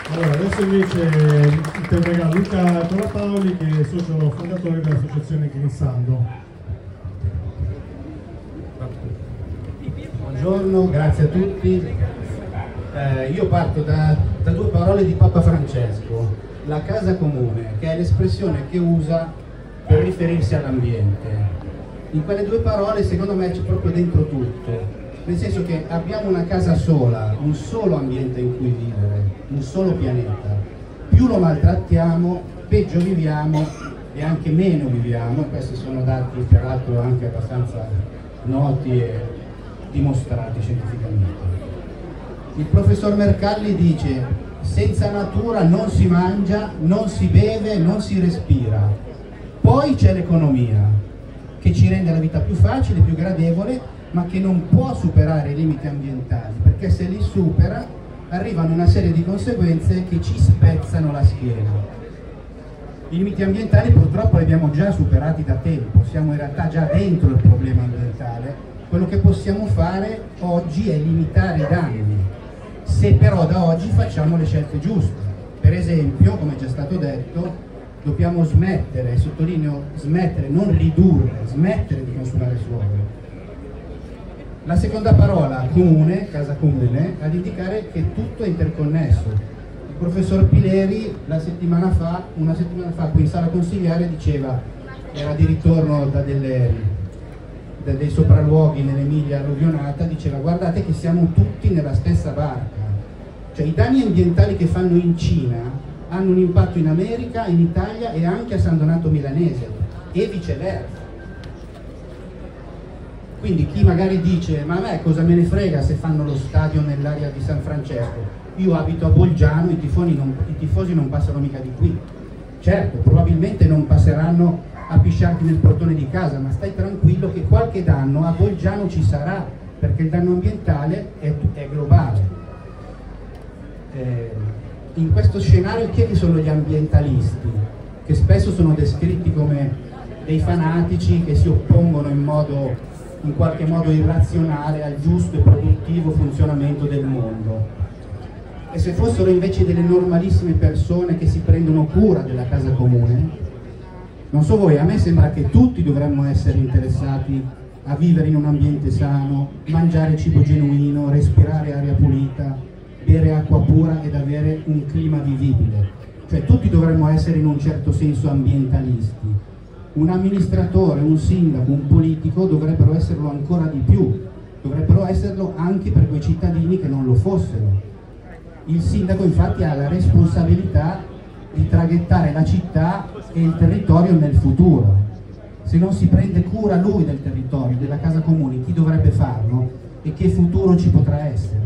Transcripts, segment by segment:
Allora, adesso invece interverrà Luca Colapaoli, che è socio fondatore dell'associazione Grinsando. Buongiorno, grazie a tutti. Io parto da due parole di Papa Francesco, la casa comune, che è l'espressione che usa per riferirsi all'ambiente. In quelle due parole secondo me c'è proprio dentro tutto, nel senso che abbiamo una casa sola, un solo ambiente in cui vivere, un solo pianeta. Più lo maltrattiamo, peggio viviamo e anche meno viviamo. Questi sono dati peraltro anche abbastanza noti e dimostrati scientificamente. Il professor Mercalli dice: senza natura non si mangia, non si beve, non si respira. Poi c'è l'economia, che ci rende la vita più facile, più gradevole, ma che non può superare i limiti ambientali, perché se li supera arrivano una serie di conseguenze che ci spezzano la schiena. I limiti ambientali purtroppo li abbiamo già superati da tempo, siamo in realtà già dentro il problema ambientale. Quello che possiamo fare oggi è limitare i danni, se però da oggi facciamo le scelte giuste. Per esempio, come è già stato detto, dobbiamo smettere, sottolineo smettere, non ridurre, smettere di consumare suolo. La seconda parola, comune, casa comune, ad indicare che tutto è interconnesso. Il professor Pileri una settimana fa qui in sala consigliare diceva, era di ritorno da dei sopralluoghi nell'Emilia alluvionata, diceva: guardate che siamo tutti nella stessa barca. Cioè i danni ambientali che fanno in Cina hanno un impatto in America, in Italia e anche a San Donato Milanese e viceversa. Quindi chi magari dice: ma a me cosa me ne frega se fanno lo stadio nell'area di San Francesco, io abito a Bolgiano, i tifosi non passano mica di qui. Certo, probabilmente non passeranno a pisciarti nel portone di casa, ma stai tranquillo che qualche danno a Bolgiano ci sarà, perché il danno ambientale è globale. In questo scenario chi sono gli ambientalisti, che spesso sono descritti come dei fanatici che si oppongono in qualche modo irrazionale al giusto e produttivo funzionamento del mondo? E se fossero invece delle normalissime persone che si prendono cura della casa comune? Non so voi, a me sembra che tutti dovremmo essere interessati a vivere in un ambiente sano, mangiare cibo genuino, respirare aria pulita, bere acqua pura ed avere un clima vivibile. Cioè tutti dovremmo essere in un certo senso ambientalisti. Un amministratore, un sindaco, un politico dovrebbero esserlo ancora di più, dovrebbero esserlo anche per quei cittadini che non lo fossero. Il sindaco infatti ha la responsabilità di traghettare la città e il territorio nel futuro. Se non si prende cura lui del territorio, della casa comune, chi dovrebbe farlo e che futuro ci potrà essere?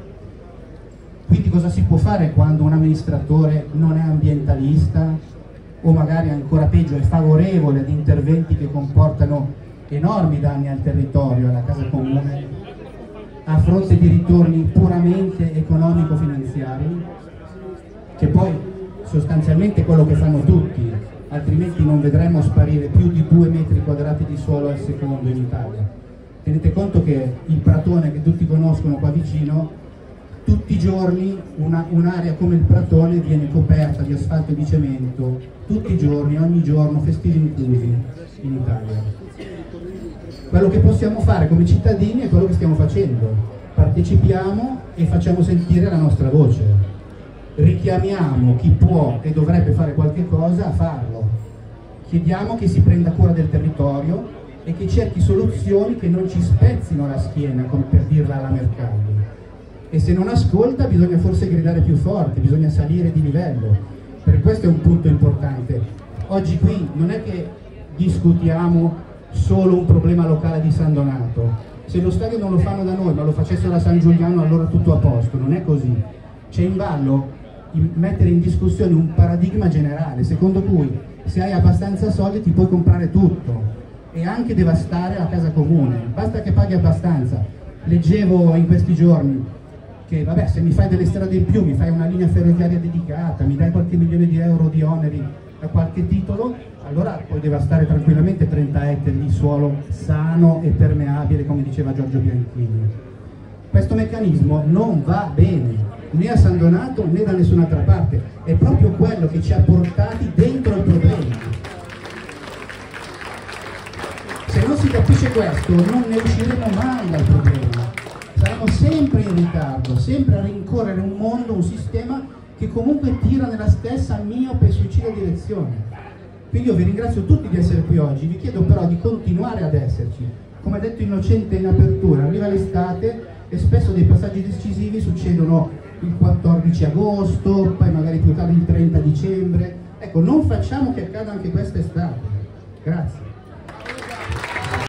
Quindi cosa si può fare quando un amministratore non è ambientalista o magari ancora peggio è favorevole ad interventi che comportano enormi danni al territorio, alla casa comune, a fronte di ritorni puramente economico-finanziari, che poi sostanzialmente è quello che fanno tutti, altrimenti non vedremo sparire più di 2 metri quadrati di suolo al secondo in Italia. Tenete conto che il Pratone, che tutti conoscono qua vicino, tutti i giorni un'area come il Pratone viene coperta di asfalto e di cemento, tutti i giorni, ogni giorno, festivi inclusi in Italia. Quello che possiamo fare come cittadini è quello che stiamo facendo: partecipiamo e facciamo sentire la nostra voce, richiamiamo chi può e dovrebbe fare qualche cosa a farlo, chiediamo che si prenda cura del territorio e che cerchi soluzioni che non ci spezzino la schiena, come per dirla alla Mercalli. E se non ascolta bisogna forse gridare più forte, bisogna salire di livello. Per questo è un punto importante. Oggi qui non è che discutiamo solo un problema locale di San Donato. Se lo stadio non lo fanno da noi ma lo facessero a San Giuliano, allora tutto a posto. Non è così. C'è in ballo mettere in discussione un paradigma generale secondo cui se hai abbastanza soldi ti puoi comprare tutto e anche devastare la casa comune, basta che paghi abbastanza. Leggevo in questi giorni che vabbè, se mi fai delle strade in più, mi fai una linea ferroviaria dedicata, mi dai qualche milione di euro di oneri da qualche titolo, allora puoi devastare tranquillamente 30 ettari di suolo sano e permeabile, come diceva Giorgio Bianchini. Questo meccanismo non va bene, né a San Donato né da nessun'altra parte, è proprio quello che ci ha portati dentro il problema. Se non si capisce questo non ne usciremo mai dal problema, saremo sempre in ritardo, sempre a rincorrere un mondo, un sistema che comunque tira nella stessa miope e suicida direzione. Quindi io vi ringrazio tutti di essere qui oggi, vi chiedo però di continuare ad esserci. Come ha detto Innocente in apertura, arriva l'estate e spesso dei passaggi decisivi succedono il 14 agosto, poi magari più tardi il 30 dicembre. Ecco, non facciamo che accada anche questa estate. Grazie.